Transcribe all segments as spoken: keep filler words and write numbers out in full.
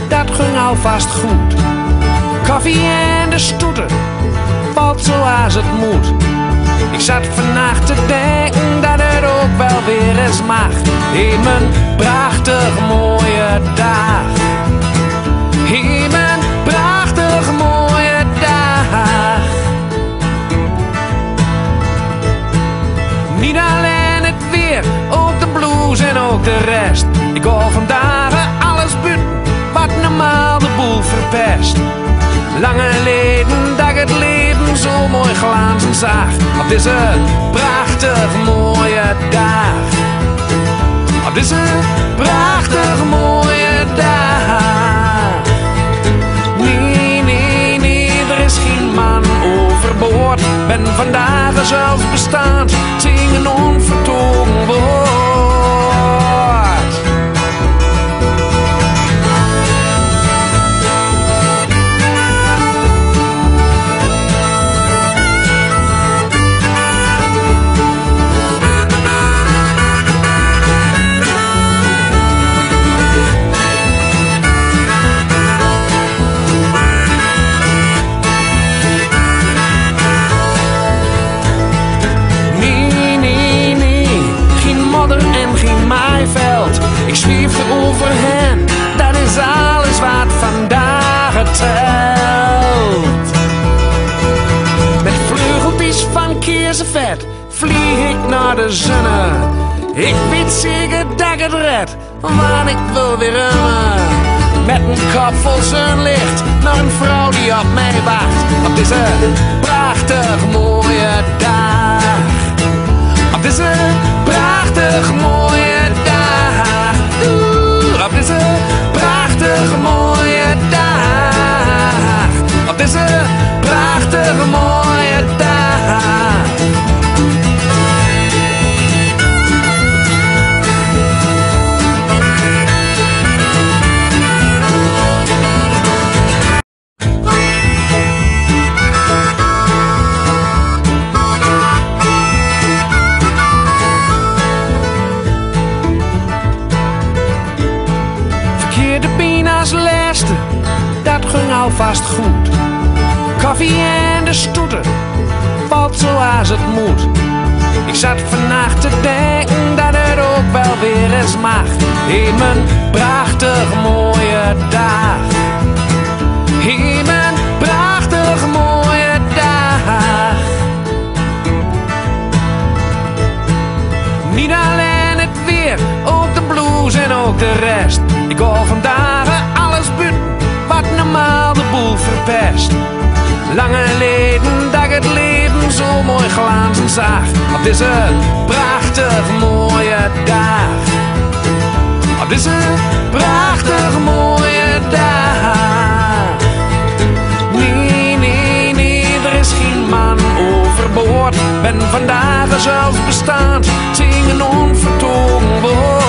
dat ging alvast goed. Koffie en de stoeten, valt zoals het moet. Ik zat vannacht te denken dat het ook wel weer eens mag. In mijn prachtig mooie dag. In mijn prachtig mooie dag. Niet alleen het weer, ook de blues en ook de rest. Ik hoor vandaag alles buiten wat normaal de boel verpest. Lange geleden dat ik het leven zo mooi glanzen zag. Op deze prachtig mooie dag. Op deze prachtig mooie dag. Nee, nee, nee, er is geen man overboord. Ben vandaag zelfs bestaand, zingen onvertogen woord. Ik zweefde over hen, dat is alles wat vandaag het telt. Met vleugeltjes van keersenvet vlieg ik naar de zonne. Ik weet zeker dat ik het red, want ik wil weer remmen. Met een kop vol zonlicht naar een vrouw die op mij wacht. Op deze prachtig mooie dag. Op deze prachtig mooie dag. Op deze prachtige mooie dag. Op deze prachtige mooie dag. Dat ging alvast goed. Koffie en de stoeten, valt zoals het moet. Ik zat vannacht te denken dat het ook wel weer eens mag. In mijn prachtig mooie dag. In mijn prachtig mooie dag. Niet alleen het weer, ook de blues en ook de rest. Ik hoor vandaag alles buiten wat normaal de boel verpest. Lange geleden dat ik het leven zo mooi glanzen zag. Op deze prachtig mooie dag. Op deze prachtig mooie dag. Nee, nee, nee, er is geen man overboord. Ben vandaag zelfs bestaand, zingen onvertogen woord.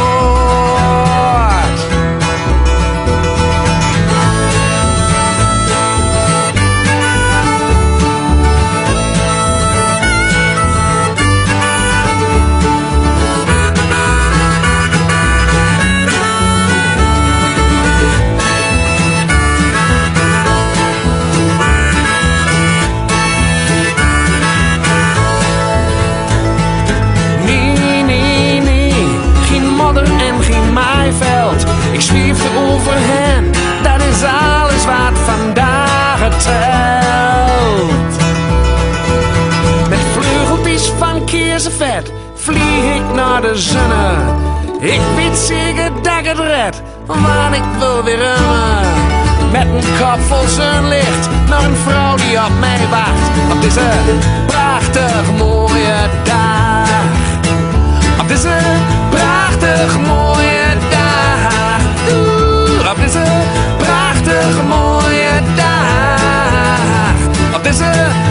Ik zweefde over hen, dat is alles wat vandaag het telt. Met vleugeltjes van keersenvet vlieg ik naar de zonne. Ik weet zeker dat ik het red, want ik wil weer remmen. Met een kop vol zonlicht naar een vrouw die op mij wacht. Op deze prachtig mooie dag. Op deze prachtig mooie dag. Op deze prachtig mooie dag. Op deze